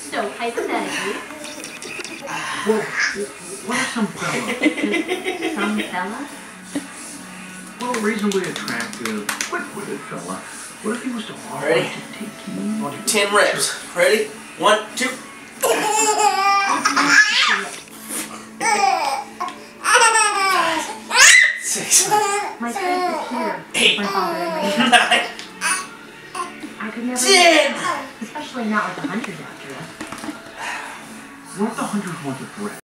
So, hypothetically... Well, what are some fellas? Some fella? Well, a reasonably attractive, quick-witted fella. What if he was to offer Ready? to take you? I'll do 10 reps. Ready? 1, 2. 6. My strength is here. 8. My father and me. 9. I could never... 10. Especially not with the hunters after us. What if the hunters want the threat?